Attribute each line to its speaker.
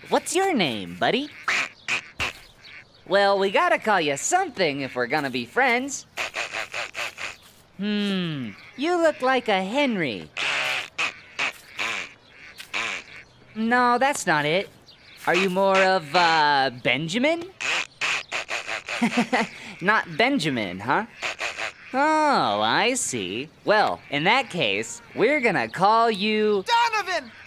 Speaker 1: What's your name, buddy? Well, we gotta call you something if we're gonna be friends. You look like a Henry. No, that's not it. Are you more of, Benjamin? Not Benjamin, huh? Oh, I see. Well, in that case, we're gonna call you...
Speaker 2: Donovan!